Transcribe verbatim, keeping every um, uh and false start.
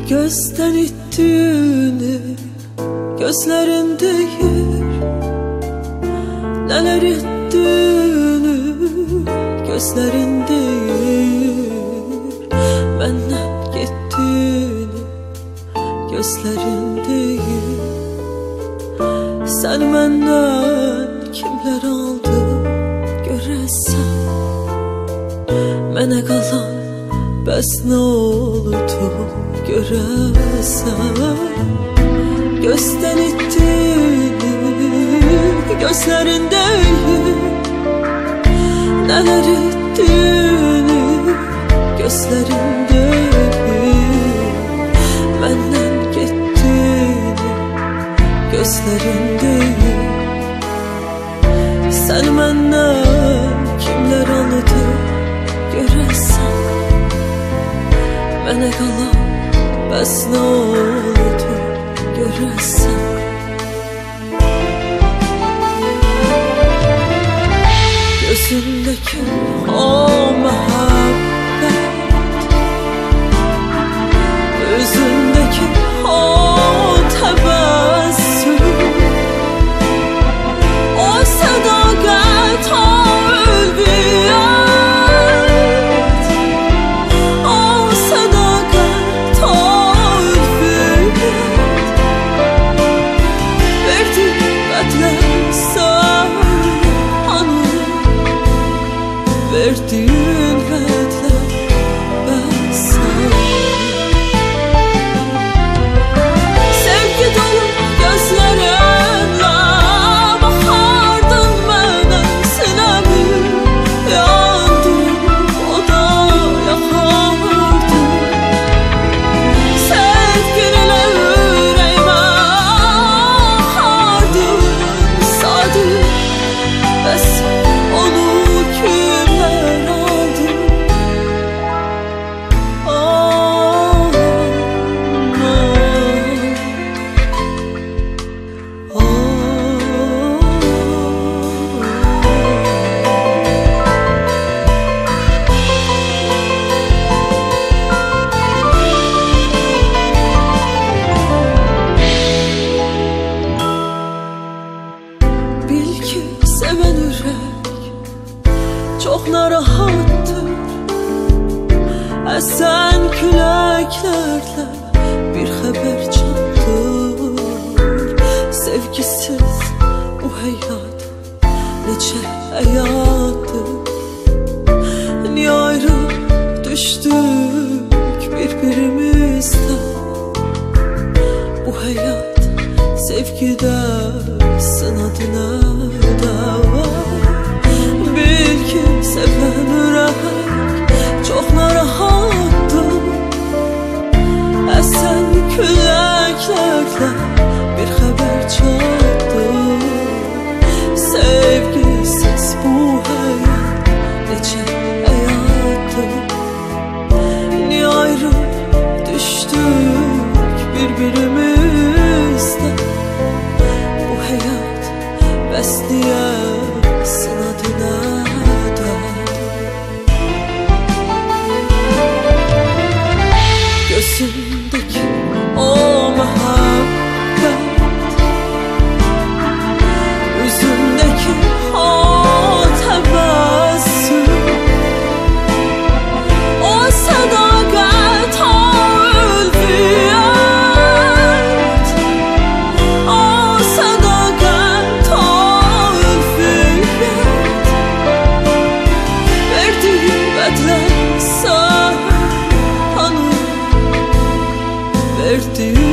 Gözden ittiğini gözlerin değil, neler ettiğini gözlerin değil, benden gittiğini gözlerin değil. Sen benden kimler aldı görəsən, mənə qalan bəs nə oldu görəsən. Gözdən ittiğini gözlerin değil, neler ettiğini gözlerin değil, benden gittiğini gözlerin değil. Sen benden kimler aldı görəsən, mənə qalan bəs nə oldu görəsən. Gözündeki o muhabbet, yüzündeki o tebessüm, o sadakat, o ülviyet, o sadakat, o ülviyet. Verdiğin bedler sana, verdiğin bedler ben sana. Sevgi dolu gözlerinle bakardın bana, sinemi yandım, o da yakardı. Sevginle yüreğime akardın, sadık bəs onu kimler aldı? Oh, oh, oh. Bil ki seven yürek çok narahattır. Esen küləklərlə bir xəbər çatdır. Sevgisiz bu həyat necə həyatdır. Niyə ayrı düşdük bir-birimizdən? Bu həyat sevgidə sınadına da var. Bil ki seven yürek çok narahattır. Esen küləklərlə bir xəbər çatdır. Sevgisiz bu həyat necə həyatdır. Niyə ayrı düşdük bir-birimizdən? Bu həyat bəs niyə sınadına da? Gözündeki o muhabbet, yüzündeki o tebessüm, o sadakat, o ülviyet, o sadakat, o ülviyet. Verdiğin bedler sana, verdiğin